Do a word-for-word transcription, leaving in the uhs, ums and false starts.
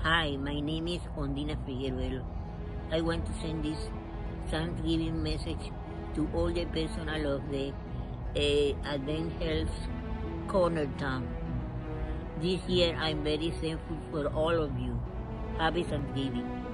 Hi, my name is Ondina. I want to send this Thanksgiving message to all the personnel of the uh, Advent Health Connerton. This year I'm very thankful for all of you. Happy Thanksgiving.